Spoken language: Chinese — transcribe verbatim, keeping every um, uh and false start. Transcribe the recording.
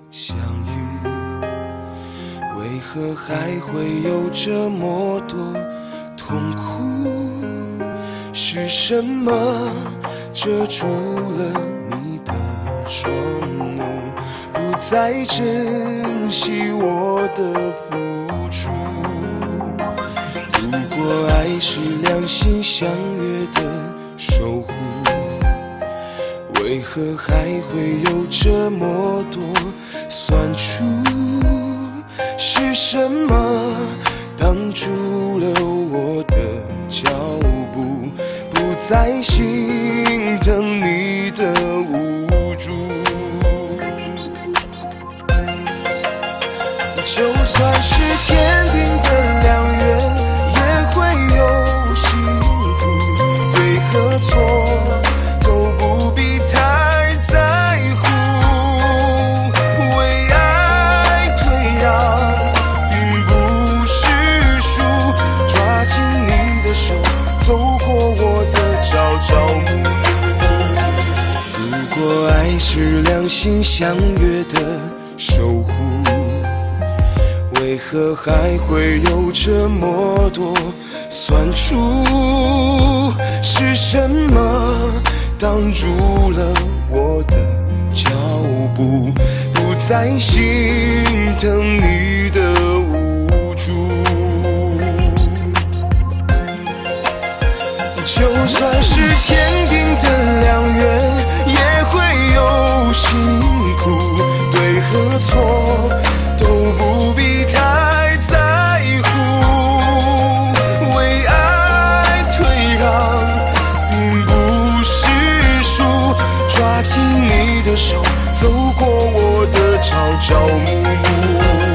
相遇，为何还会有这么多痛苦？是什么遮住了你的双目，不再珍惜我的付出？如果爱是两心相约的守护，为何还会有这么多酸楚？是什么挡住了我的脚步，不再心疼你的无助？就算是天定的良缘，也会有辛苦，对和错都不必太在乎。为爱退让并不是输，抓紧你的手，走过我的朝朝暮暮。如果爱是两心相约的守护，为何还会有这么多酸楚？是什么挡住了我的脚步，不再心疼你的无助？就算是天定的良缘，也会有辛苦，对和错都不必太在乎。为爱退让并不是输，抓紧你的手，走过我的朝朝暮暮。